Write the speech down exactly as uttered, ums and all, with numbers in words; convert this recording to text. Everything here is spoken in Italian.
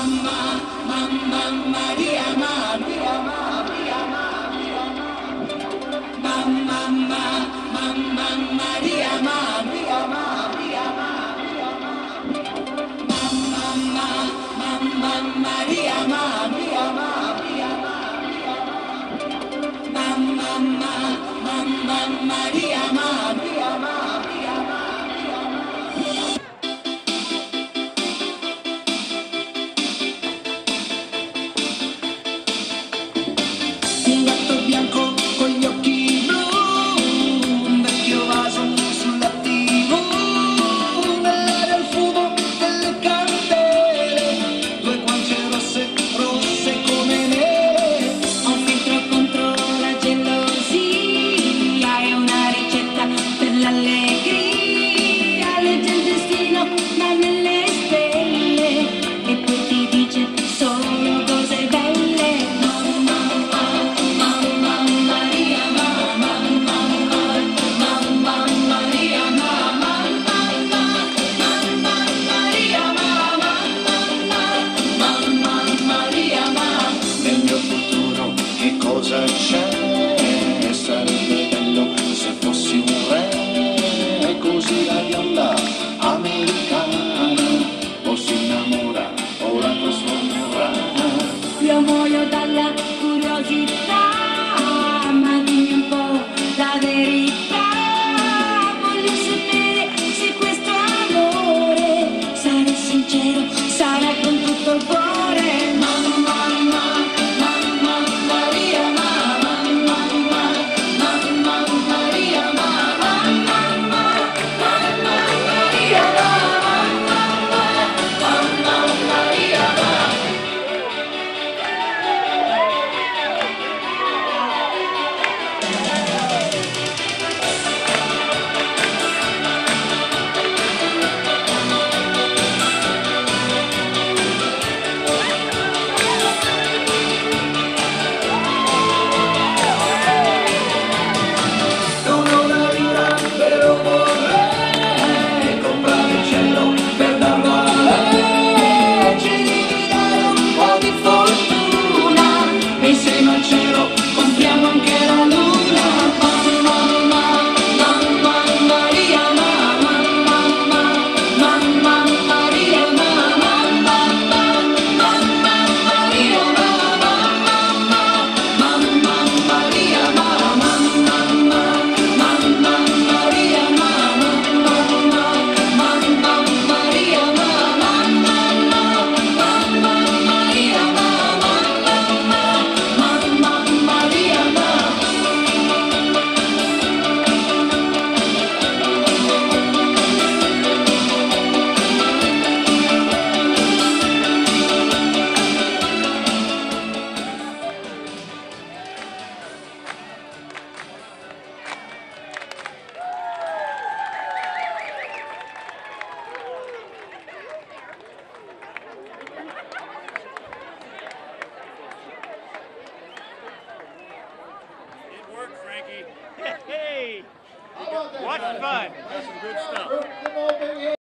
mamma, mamma Maria, Maria, Maria, mamma, mamma Maria, Maria, Maria, mamma, mamma Maria, Maria, Maria, mamma, mamma Maria, Maria, Maria. Un gatto bianco con gli occhi blu, un vecchio vaso sulla tivù, nell'aria il fumo delle candele, due guance rosse, rosse come nere. Ho un filtro contro la gelosia e una ricetta per l'allegria. Legge il destino da nelle stelle e poi ti dice solo cose belle. Cosa c'è? Sarebbe bello se fossi un re, così la bionda americana o si innamora o la trasforma in rana. Io muoio dalla curiosità, ma dimmi un po' la verità. Voglio sapere se questo amore sarà sincero, sarà con tutto il cuore. Hey! What fun! That's some good stuff.